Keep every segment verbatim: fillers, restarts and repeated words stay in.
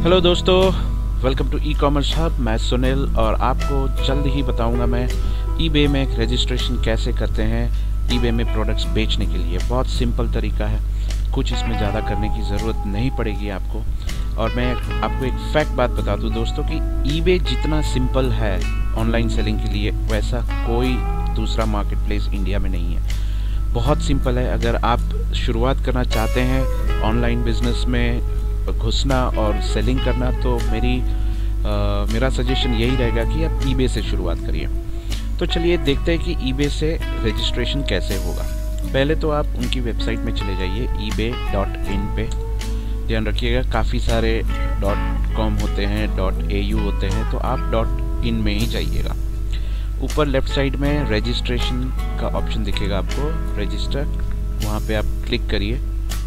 Hello दोस्तों, welcome to e commerce hub. मैं सुनील और आपको जल्द ही बताऊंगा मैं ईबे में रजिस्ट्रेशन कैसे करते हैं ईबे में प्रोडक्ट्स बेचने के लिए। बहुत सिंपल तरीका है, कुछ इसमें ज़्यादा करने की ज़रूरत नहीं पड़ेगी आपको। और मैं आपको एक फैक्ट बात बता दूं दोस्तों कि ईबे जितना सिंपल है ऑनलाइन सेलिंग के लिए, वैसा कोई दूसरा मार्केट प्लेस इंडिया में नहीं है। बहुत सिंपल है। अगर आप शुरुआत करना चाहते हैं ऑनलाइन बिजनेस में घुसना और सेलिंग करना, तो मेरी आ, मेरा सजेशन यही रहेगा कि आप ईबे से शुरुआत करिए। तो चलिए देखते हैं कि ईबे से रजिस्ट्रेशन कैसे होगा। पहले तो आप उनकी वेबसाइट में चले जाइए ईबे डॉट इन पे। ध्यान रखिएगा, काफ़ी सारे डॉट कॉम होते हैं, डॉट ए यू होते हैं, तो आप डॉट इन में ही जाइएगा। ऊपर लेफ्ट साइड में रजिस्ट्रेशन का ऑप्शन दिखेगा आपको, रजिस्टर, वहाँ पे आप क्लिक करिए।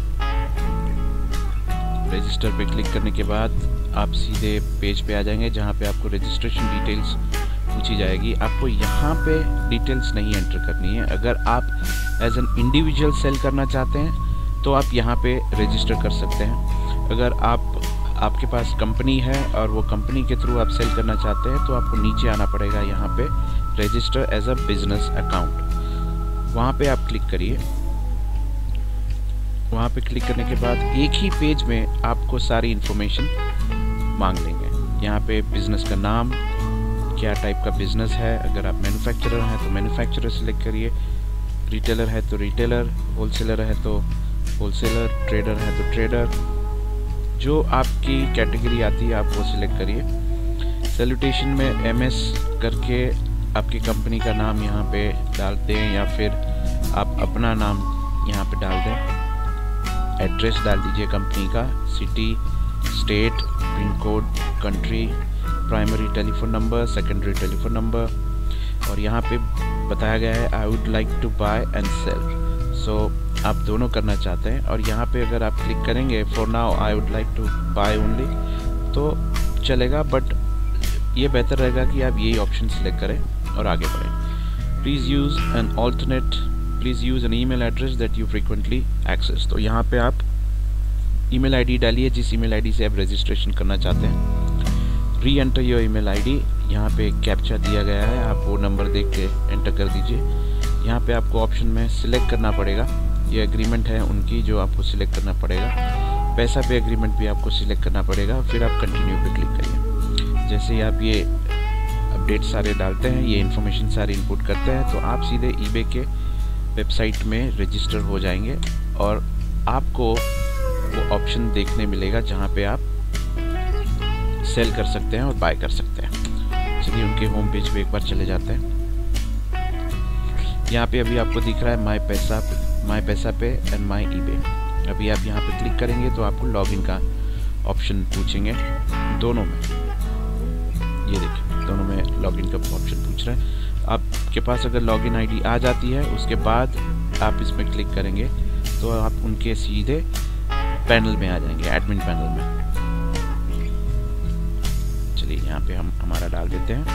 रजिस्टर पे क्लिक करने के बाद आप सीधे पेज पे आ जाएंगे जहाँ पे आपको रजिस्ट्रेशन डिटेल्स पूछी जाएगी। आपको यहाँ पे डिटेल्स नहीं एंटर करनी है। अगर आप एज एन इंडिविजुअल सेल करना चाहते हैं तो आप यहाँ पे रजिस्टर कर सकते हैं। अगर आप आपके पास कंपनी है और वो कंपनी के थ्रू आप सेल करना चाहते हैं तो आपको नीचे आना पड़ेगा, यहाँ पे register as a business account, वहाँ पे आप क्लिक करिए। वहाँ पे क्लिक करने के बाद एक ही पेज में आपको सारी इन्फॉर्मेशन मांग लेंगे। यहाँ पे बिज़नेस का नाम, क्या टाइप का बिज़नेस है, अगर आप मैन्युफैक्चरर हैं तो मैन्युफैक्चरर सेलेक्ट करिए, रिटेलर है तो रिटेलर, होलसेलर है तो होलसेलर, ट्रेडर है तो ट्रेडर, जो आपकी कैटेगरी आती है आप वो सिलेक्ट करिए। सैल्यूटेशन में एम एस करके आपकी कंपनी का नाम यहाँ पे डाल दें या फिर आप अपना नाम यहाँ पे डाल दें। एड्रेस डाल दीजिए कंपनी का, city, state, pin code, country, primary telephone number, secondary telephone number, और यहाँ पे बताया गया है I would like to buy and sell. So आप दोनों करना चाहते हैं और यहाँ पे अगर आप क्लिक करेंगे for now I would like to buy only तो चलेगा, बट ये बेहतर रहेगा कि आप यही ऑप्शन सेलेक्ट करें और आगे बढ़ें। Please use an alternate please use an email address that you frequently access. तो यहाँ पे आप ईमेल आईडी डालिए जिस ईमेल आईडी से आप रजिस्ट्रेशन करना चाहते हैं। री एंटर योर ईमेल आईडी, यहाँ पे कैप्चा दिया गया है, आप वो नंबर देख के एंटर कर दीजिए। यहाँ पे आपको ऑप्शन में सिलेक्ट करना पड़ेगा, ये एग्रीमेंट है उनकी जो आपको सिलेक्ट करना पड़ेगा। पैसा पे एग्रीमेंट भी आपको सिलेक्ट करना पड़ेगा, फिर आप कंटिन्यू पे क्लिक करिए। जैसे ही आप ये अपडेट सारे डालते हैं, ये इन्फॉर्मेशन सारी इनपुट करते हैं, तो आप सीधे ईबे के वेबसाइट में रजिस्टर हो जाएंगे और आपको वो ऑप्शन देखने मिलेगा जहाँ पे आप सेल कर सकते हैं और बाय कर सकते हैं। चलिए उनके होम पेज पे एक बार चले जाते हैं। यहाँ पे अभी आपको दिख रहा है माई पैसा माई पैसा पे एंड माई ईबे। अभी आप यहाँ पे क्लिक करेंगे तो आपको लॉगिन का ऑप्शन पूछेंगे दोनों में। ये देखिए दोनों में लॉगिन का ऑप्शन पूछ रहे हैं। आपके पास अगर लॉगिन आईडी आ जाती है उसके बाद आप इसमें क्लिक करेंगे तो आप उनके सीधे पैनल में आ जाएंगे, एडमिन पैनल में। चलिए यहाँ पे हम हमारा डाल देते हैं।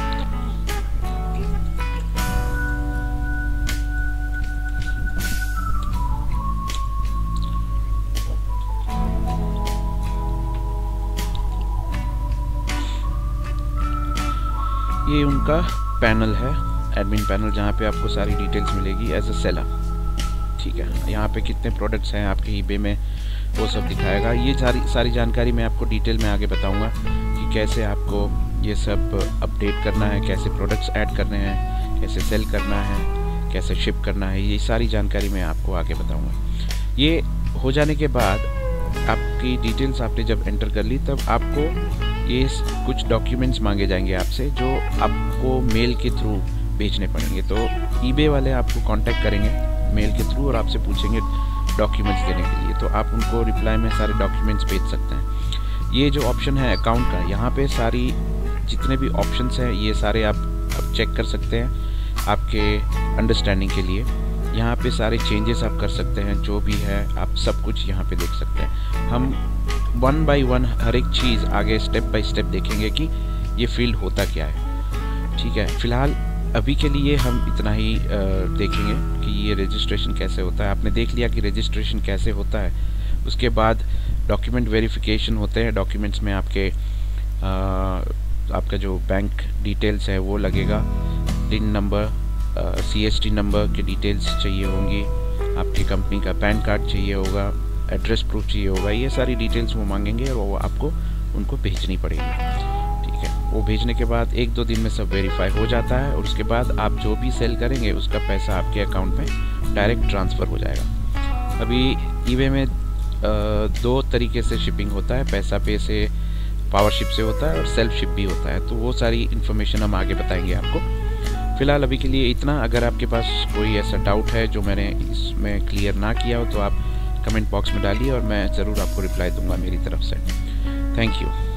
ये उनका पैनल है, एडमिन पैनल, जहाँ पे आपको सारी डिटेल्स मिलेगी एज अ सेलर। ठीक है, यहाँ पे कितने प्रोडक्ट्स हैं आपके ईबे में वो सब दिखाएगा। ये सारी सारी जानकारी मैं आपको डिटेल में आगे बताऊंगा कि कैसे आपको ये सब अपडेट करना है, कैसे प्रोडक्ट्स ऐड करने हैं, कैसे सेल करना है, कैसे शिप करना है, ये सारी जानकारी मैं आपको आगे बताऊँगा। ये हो जाने के बाद आपकी डिटेल्स आपने जब एंटर कर ली तब आपको ये कुछ डॉक्यूमेंट्स मांगे जाएंगे आपसे, जो आपको मेल के थ्रू भेजने पड़ेंगे। तो ईबे वाले आपको कांटेक्ट करेंगे मेल के थ्रू और आपसे पूछेंगे डॉक्यूमेंट्स देने के लिए, तो आप उनको रिप्लाई में सारे डॉक्यूमेंट्स भेज सकते हैं। ये जो ऑप्शन है अकाउंट का, यहाँ पे सारी जितने भी ऑप्शंस हैं ये सारे आप, आप चेक कर सकते हैं आपके अंडरस्टैंडिंग के लिए। यहाँ पे सारे चेंजेस आप कर सकते हैं, जो भी है आप सब कुछ यहाँ पे देख सकते हैं। हम वन बाय वन हर एक चीज़ आगे स्टेप बाय स्टेप देखेंगे कि ये फील्ड होता क्या है। ठीक है, फिलहाल अभी के लिए हम इतना ही देखेंगे कि ये रजिस्ट्रेशन कैसे होता है। आपने देख लिया कि रजिस्ट्रेशन कैसे होता है, उसके बाद डॉक्यूमेंट वेरिफिकेशन होते हैं। डॉक्यूमेंट्स में आपके आ, आपका जो बैंक डिटेल्स है वो लगेगा, TIN number, C S T number के डिटेल्स चाहिए होंगी, आपकी कंपनी का पैन कार्ड चाहिए होगा, एड्रेस प्रूफ चाहिए होगा, ये सारी डिटेल्स वो मांगेंगे और वो आपको उनको भेजनी पड़ेगी। ठीक है, वो भेजने के बाद एक दो दिन में सब वेरीफाई हो जाता है और उसके बाद आप जो भी सेल करेंगे उसका पैसा आपके अकाउंट में डायरेक्ट ट्रांसफ़र हो जाएगा। अभी ईबे में दो तरीके से शिपिंग होता है, पैसा पे से, पावर शिप से होता है और सेल्फ शिप भी होता है। तो वो सारी इन्फॉर्मेशन हम आगे बताएंगे आपको। फ़िलहाल अभी के लिए इतना। अगर आपके पास कोई ऐसा डाउट है जो मैंने इसमें क्लियर ना किया हो तो आप कमेंट बॉक्स में डालिए और मैं ज़रूर आपको रिप्लाई दूंगा मेरी तरफ से। Thank you.